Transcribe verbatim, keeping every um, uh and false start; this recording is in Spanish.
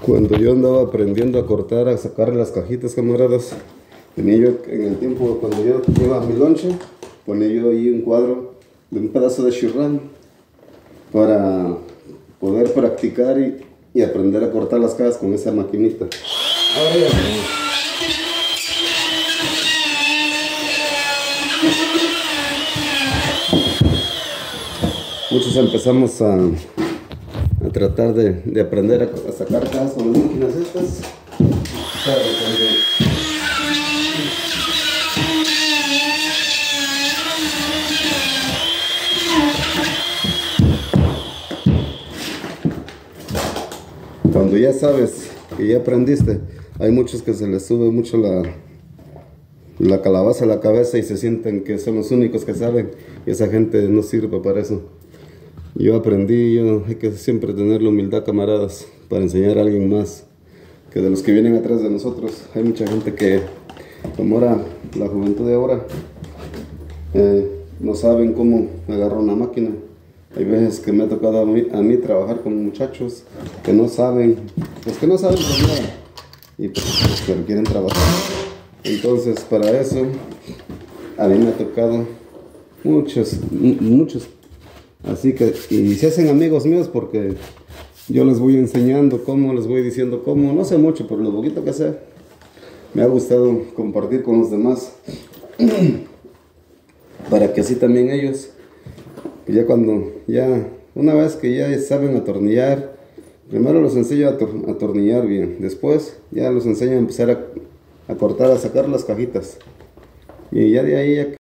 Cuando yo andaba aprendiendo a cortar, a sacar las cajitas, camaradas, tenía yo en el tiempo, cuando yo iba a mi lonche, ponía yo ahí un cuadro de un pedazo de churrán para poder practicar y, y aprender a cortar las cajas con esa maquinita. Ahora ya. Muchos empezamos a, a tratar de, de aprender a, a sacar cajas con las máquinas estas. Claro, cuando, cuando ya sabes que ya aprendiste, hay muchos que se les sube mucho la, la calabaza a la cabeza y se sienten que son los únicos que saben, y esa gente no sirve para eso. Yo aprendí, yo, hay que siempre tener la humildad, camaradas, para enseñar a alguien más que de los que vienen atrás de nosotros. Hay mucha gente que, como ahora la juventud de ahora, eh, no saben cómo agarrar una máquina. Hay veces que me ha tocado a mí, a mí trabajar con muchachos que no saben, pues que no saben pues nada, y pues, pero quieren trabajar. Entonces, para eso, a mí me ha tocado muchos, muchos. Así que, y se hacen amigos míos porque yo les voy enseñando cómo, les voy diciendo cómo. No sé mucho, pero lo poquito que sé, me ha gustado compartir con los demás. Para que así también ellos, ya cuando, ya, una vez que ya saben atornillar, primero los enseño a ator atornillar bien. Después ya los enseño a empezar a, a cortar, a sacar las cajitas. Y ya de ahí ya